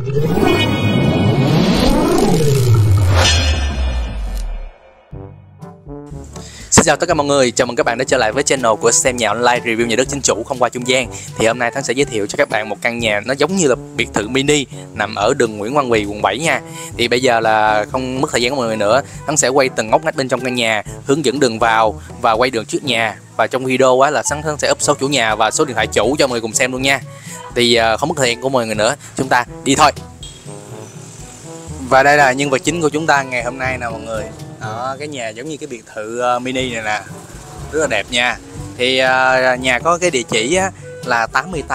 Xin chào tất cả mọi người, chào mừng các bạn đã trở lại với channel của Xem Nhà Online review nhà đất chính chủ không qua trung gian. Thì hôm nay Thắng sẽ giới thiệu cho các bạn một căn nhà nó giống như là biệt thự mini nằm ở đường Nguyễn Văn Quỳ, quận 7 nha. Thì bây giờ là không mất thời gian của mọi người nữa, Thắng sẽ quay từng ngóc ngách bên trong căn nhà, hướng dẫn đường vào và quay đường trước nhà. Và trong video là Thắng sẽ up số chủ nhà và số điện thoại chủ cho mọi người cùng xem luôn nha. Thì không mất thời gian của mọi người nữa, chúng ta đi thôi. Và đây là nhân vật chính của chúng ta ngày hôm nay nè mọi người. Đó, cái nhà giống như cái biệt thự mini này nè, rất là đẹp nha. Thì nhà có cái địa chỉ là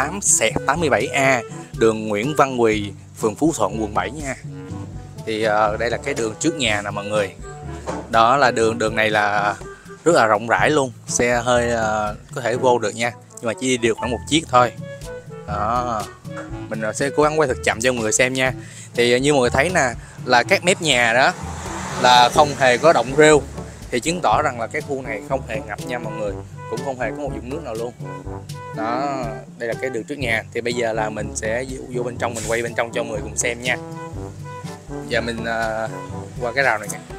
88/87A, đường Nguyễn Văn Quỳ, phường Phú Thuận, quận 7 nha. Thì đây là cái đường trước nhà nè mọi người. Đó là đường này là rất là rộng rãi luôn, xe hơi có thể vô được nha, nhưng mà chỉ đi được khoảng một chiếc thôi. Đó, mình sẽ cố gắng quay thật chậm cho mọi người xem nha. Thì như mọi người thấy nè, là các mép nhà đó là không hề có động rêu, thì chứng tỏ rằng là cái khu này không hề ngập nha mọi người, cũng không hề có một giọt nước nào luôn. Đó, đây là cái đường trước nhà. Thì bây giờ là mình sẽ vô bên trong, mình quay bên trong cho mọi người cùng xem nha. Giờ mình qua cái rào này nha.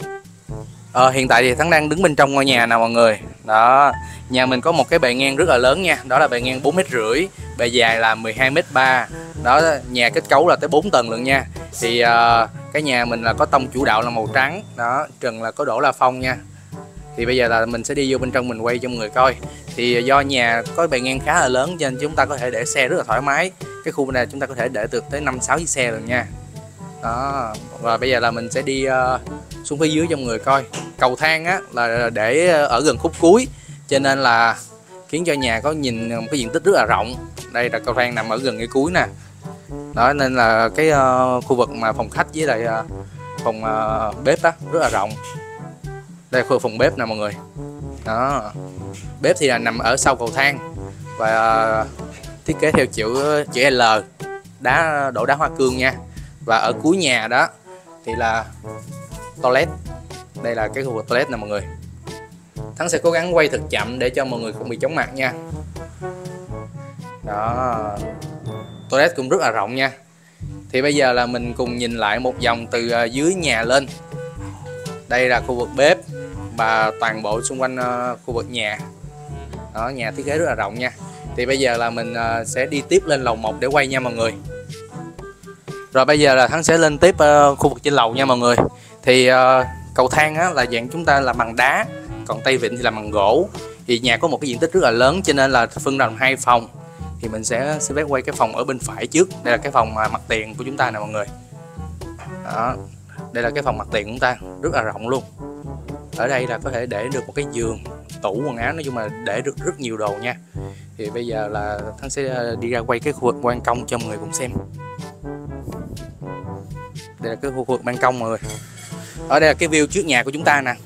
Hiện tại thì Thắng đang đứng bên trong ngôi nhà nè mọi người. Đó, nhà mình có một cái bề ngang rất là lớn nha, đó là bề ngang 4,5 m, bề dài là 12,3 m. Đó, nhà kết cấu là tới 4 tầng luôn nha. Thì cái nhà mình là có tông chủ đạo là màu trắng, đó, trần là có đổ la phong nha. Thì bây giờ là mình sẽ đi vô bên trong mình quay cho mọi người coi. Thì do nhà có bề ngang khá là lớn cho nên chúng ta có thể để xe rất là thoải mái. Cái khu bên này chúng ta có thể để được tới 5-6 chiếc xe rồi nha. Đó, và bây giờ là mình sẽ đi xuống phía dưới cho mọi người coi. Cầu thang là để ở gần khúc cuối, cho nên là khiến cho nhà có nhìn một cái diện tích rất là rộng. Đây là cầu thang nằm ở gần cái cuối nè. Đó, nên là cái khu vực mà phòng khách với lại phòng bếp đó rất là rộng. Đây là khu phòng bếp nè mọi người. Đó, bếp thì là nằm ở sau cầu thang và thiết kế theo chữ L, đổ đá hoa cương nha. Và ở cuối nhà đó thì là toilet. Đây là cái khu vực toilet nè mọi người. Thắng sẽ cố gắng quay thật chậm để cho mọi người không bị chóng mặt nha. Đó, toilet cũng rất là rộng nha. Thì bây giờ là mình cùng nhìn lại một vòng từ dưới nhà lên. Đây là khu vực bếp và toàn bộ xung quanh khu vực nhà. Đó, nhà thiết kế rất là rộng nha. Thì bây giờ là mình sẽ đi tiếp lên lầu 1 để quay nha mọi người. Rồi bây giờ là Thắng sẽ lên tiếp khu vực trên lầu nha mọi người. Thì cầu thang là dạng chúng ta làm bằng đá, còn tay vịn thì làm bằng gỗ. Thì nhà có một cái diện tích rất là lớn cho nên là phân ra làm 2 phòng. Thì mình sẽ xin phép quay cái phòng ở bên phải trước. Đây là cái phòng mặt tiền của chúng ta nè mọi người. Đó, đây là cái phòng mặt tiền của chúng ta, rất là rộng luôn. Ở đây là có thể để được một cái giường, tủ quần áo, nói chung là để được rất nhiều đồ nha. Thì bây giờ là Thắng sẽ đi ra quay cái khu vực ban công cho mọi người cùng xem. Đây là cái khu vực ban công mọi người. Ở đây là cái view trước nhà của chúng ta nè.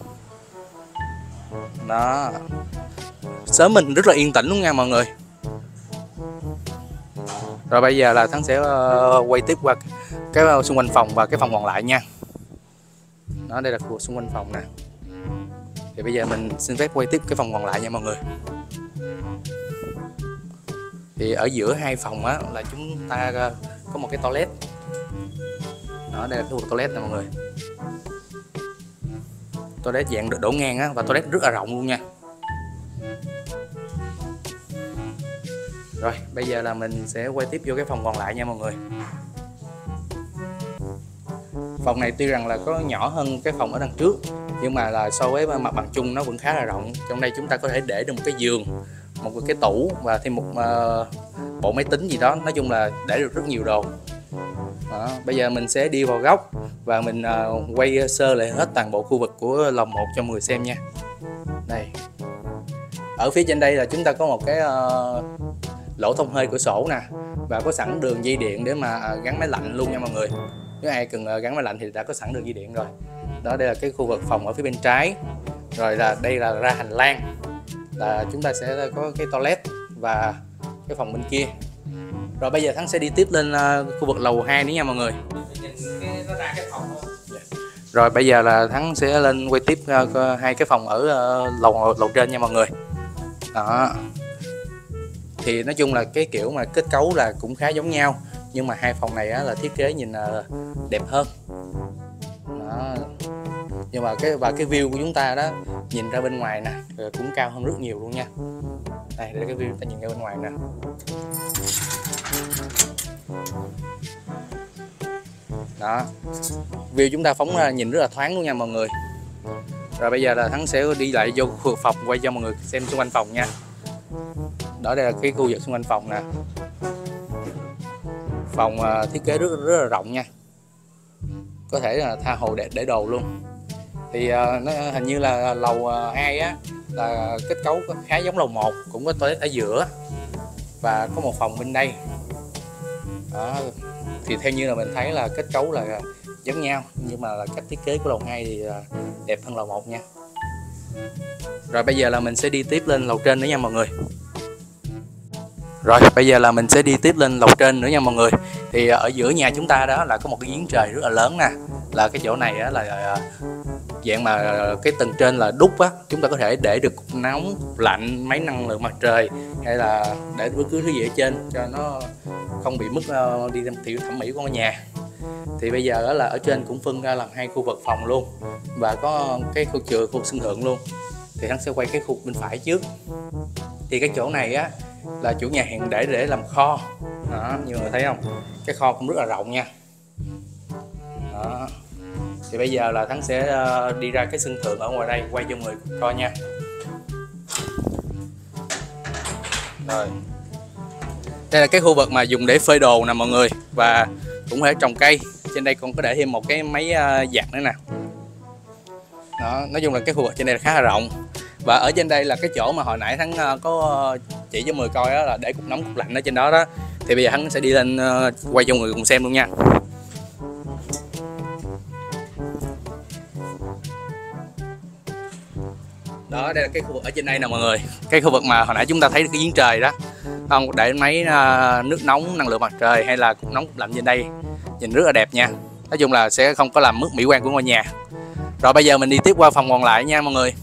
Đó, sớm mình rất là yên tĩnh luôn nha mọi người. Rồi bây giờ là Thắng sẽ quay tiếp qua cái xung quanh phòng và cái phòng còn lại nha. Đó, đây là khu vực xung quanh phòng nè. Thì bây giờ mình xin phép quay tiếp cái phòng còn lại nha mọi người. Thì ở giữa hai phòng là chúng ta có một cái toilet. Đó, đây là khu vực toilet nè mọi người. Toilet dạng đổ ngang và toilet rất là rộng luôn nha. Rồi bây giờ là mình sẽ quay tiếp vô cái phòng còn lại nha mọi người. Phòng này tuy rằng là có nhỏ hơn cái phòng ở đằng trước, nhưng mà là so với mặt bằng chung nó vẫn khá là rộng. Trong đây chúng ta có thể để được một cái giường, một cái tủ và thêm một bộ máy tính gì đó. Nói chung là để được rất nhiều đồ. Đó, bây giờ mình sẽ đi vào góc và mình quay sơ lại hết toàn bộ khu vực của lầu 1 cho mọi người xem nha. Đây, ở phía trên đây là chúng ta có một cái lỗ thông hơi cửa sổ nè, và có sẵn đường dây điện để mà gắn máy lạnh luôn nha mọi người. Nếu ai cần gắn máy lạnh thì đã có sẵn đường dây điện rồi. Đó, đây là cái khu vực phòng ở phía bên trái. Rồi là đây là ra hành lang, là chúng ta sẽ có cái toilet và cái phòng bên kia. Rồi bây giờ Thắng sẽ đi tiếp lên khu vực lầu 2 nữa nha mọi người. Rồi bây giờ là Thắng sẽ lên quay tiếp hai cái phòng ở lầu trên nha mọi người. Đó, thì nói chung là cái kiểu mà kết cấu là cũng khá giống nhau, nhưng mà hai phòng này á, là thiết kế nhìn đẹp hơn đó. Nhưng mà cái view của chúng ta đó nhìn ra bên ngoài nè cũng cao hơn rất nhiều luôn nha. Đây để cái view ta nhìn ra bên ngoài nè. Đó, view chúng ta phóng ra nhìn rất là thoáng luôn nha mọi người. Rồi bây giờ là Thắng sẽ đi lại vô khu vực phòng quay cho mọi người xem xung quanh phòng nha. Đó, đây là cái khu vực xung quanh phòng nè. Phòng thiết kế rất là rộng nha, có thể là tha hồ để đồ luôn. Thì nó hình như là lầu 2 á là kết cấu khá giống lầu 1, cũng có toilet ở giữa và có một phòng bên đây. Đó, thì theo như là mình thấy là kết cấu là giống nhau, nhưng mà là cách thiết kế của lầu 2 thì đẹp hơn lầu 1 nha. Rồi bây giờ là mình sẽ đi tiếp lên lầu trên nữa nha mọi người. Rồi bây giờ là mình sẽ đi tiếp lên lầu trên nữa nha mọi người. Thì ở giữa nhà chúng ta đó là có một cái giếng trời rất là lớn nè. Là cái chỗ này á, là dạng mà cái tầng trên là đúc á, chúng ta có thể để được cục nóng, cục lạnh, máy năng lượng mặt trời, hay là để bất cứ thứ gì ở trên cho nó không bị mất đi theo thẩm mỹ của ngôi nhà. Thì bây giờ đó là ở trên cũng phân ra làm hai khu vực phòng luôn, và có cái khu chừa, khu sân thượng luôn. Thì hắn sẽ quay cái khu bên phải trước. Thì cái chỗ này á là chủ nhà hiện để làm kho đó, như người thấy không, cái kho cũng rất là rộng nha. Đó, thì bây giờ là Thắng sẽ đi ra cái sân thượng ở ngoài đây quay cho mọi người coi nha. Rồi, đây là cái khu vực mà dùng để phơi đồ nè mọi người, và cũng có thể trồng cây. Trên đây còn có để thêm một cái máy giặt nữa nè. Đó, nói chung là cái khu vực trên đây là khá là rộng. Và ở trên đây là cái chỗ mà hồi nãy Thắng có chỉ cho mọi người coi đó, là để cục nóng cục lạnh ở trên đó đó. Thì bây giờ Thắng sẽ đi lên quay cho mọi người cùng xem luôn nha. Đó, đây là cái khu vực ở trên đây nè mọi người. Cái khu vực mà hồi nãy chúng ta thấy được cái giếng trời đó không, để máy nước nóng, năng lượng mặt trời hay là cục nóng cục lạnh trên đây, nhìn rất là đẹp nha. Nói chung là sẽ không có làm mất mỹ quan của ngôi nhà. Rồi bây giờ mình đi tiếp qua phòng còn lại nha mọi người.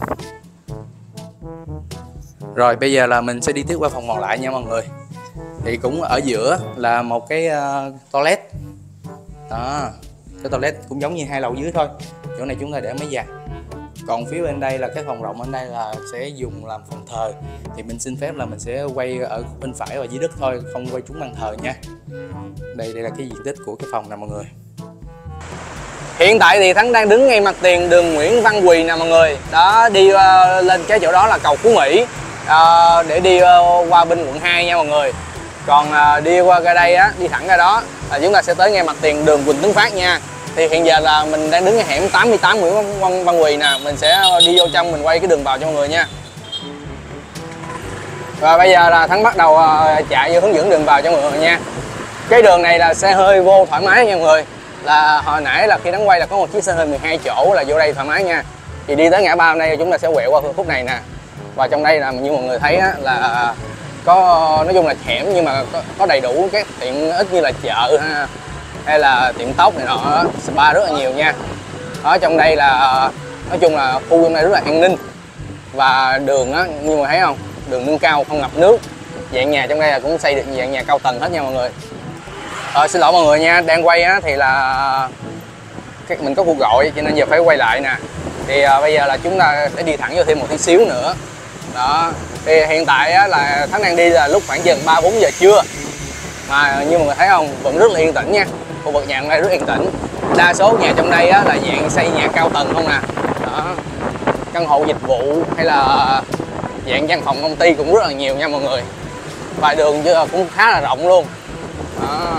Rồi bây giờ là mình sẽ đi tiếp qua phòng còn lại nha mọi người. Thì cũng ở giữa là một cái toilet. Đó, cái toilet cũng giống như hai lầu dưới thôi. Chỗ này chúng ta để máy giặt. Còn phía bên đây là cái phòng rộng, bên đây là sẽ dùng làm phòng thờ. Thì mình xin phép là mình sẽ quay ở bên phải và dưới đất thôi, không quay trúng bàn thờ nha. Đây là cái diện tích của cái phòng nè mọi người. Hiện tại thì Thắng đang đứng ngay mặt tiền đường Nguyễn Văn Quỳ nè mọi người. Đó, đi lên cái chỗ đó là cầu Phú Mỹ, để đi qua bên quận 2 nha mọi người. Còn đi qua ra đây á, đi thẳng ra đó là chúng ta sẽ tới ngay mặt tiền đường Quỳnh Tấn Phát nha. Thì hiện giờ là mình đang đứng ngay hẻm 88 Nguyễn Văn Quỳ nè. Mình sẽ đi vô trong, mình quay cái đường vào cho mọi người nha. Và bây giờ là Thắng bắt đầu chạy vô hướng dẫn đường vào cho mọi người nha. Cái đường này là xe hơi vô thoải mái nha mọi người. Là hồi nãy là khi Thắng quay là có một chiếc xe hơi 12 chỗ là vô đây thoải mái nha. Thì đi tới ngã ba hôm nay chúng ta sẽ quẹo qua khúc này nè. Và trong đây là như mọi người thấy á, là có, nói chung là hẻm nhưng mà có đầy đủ các tiện ích như là chợ ha, hay là tiệm tóc này nọ, spa rất là nhiều nha. Ở trong đây là nói chung là khu trong đây rất là an ninh. Và đường á, như mọi người thấy không, đường nâng cao không ngập nước. Dạng nhà trong đây là cũng xây được dạng nhà cao tầng hết nha mọi người. Xin lỗi mọi người nha, đang quay á thì là mình có cuộc gọi cho nên giờ phải quay lại nè. Thì bây giờ là chúng ta sẽ đi thẳng vô thêm một tí xíu nữa. Đó, thì hiện tại á, là Thắng đang đi là lúc khoảng chừng 3-4 giờ trưa. Mà như mọi người thấy không, vẫn rất là yên tĩnh nha. Khu vực nhà trong đây rất yên tĩnh. Đa số nhà trong đây á, là dạng xây nhà cao tầng không nè. Đó, căn hộ dịch vụ hay là dạng văn phòng công ty cũng rất là nhiều nha mọi người. Và đường cũng khá là rộng luôn. Đó.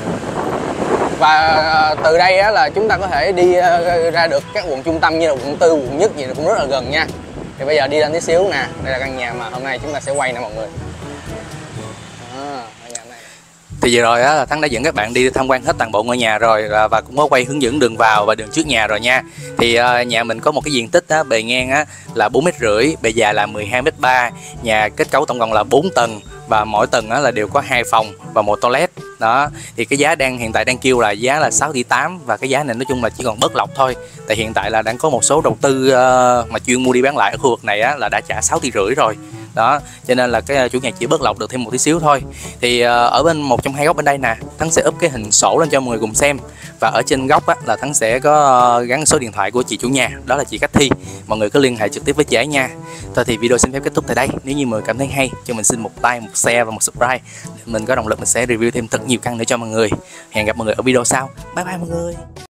Và từ đây á, là chúng ta có thể đi ra được các quận trung tâm như là quận 4, quận Nhất gì cũng rất là gần nha. Thì bây giờ đi lên tí xíu nè, đây là căn nhà mà hôm nay chúng ta sẽ quay nè mọi người. Thì vừa rồi á, là Thắng đã dẫn các bạn đi tham quan hết toàn bộ ngôi nhà rồi, và cũng có quay hướng dẫn đường vào và đường trước nhà rồi nha. Thì nhà mình có một cái diện tích á, bề ngang á, là 4,5 m, bề dài là 12,3 m. Nhà kết cấu tổng cộng là 4 tầng và mỗi tầng á, là đều có 2 phòng và một toilet. Đó, thì cái giá hiện tại đang kêu là giá là 6,8 tỷ, và cái giá này nói chung là chỉ còn bớt lọc thôi. Tại hiện tại là đang có một số đầu tư mà chuyên mua đi bán lại ở khu vực này á, là đã trả 6,5 tỷ rồi. Đó, cho nên là cái chủ nhà chỉ bớt lọc được thêm một tí xíu thôi. Thì ở bên một trong hai góc bên đây nè, Thắng sẽ up cái hình sổ lên cho mọi người cùng xem. Và ở trên góc á, là Thắng sẽ có gắn số điện thoại của chị chủ nhà, đó là chị Cách Thi. Mọi người cứ liên hệ trực tiếp với chị ấy nha. Thôi thì video xin phép kết thúc tại đây. Nếu như mọi người cảm thấy hay, cho mình xin một like, một share và một subscribe để mình có động lực mình sẽ review thêm thật nhiều căn nữa cho mọi người. Hẹn gặp mọi người ở video sau. Bye bye mọi người.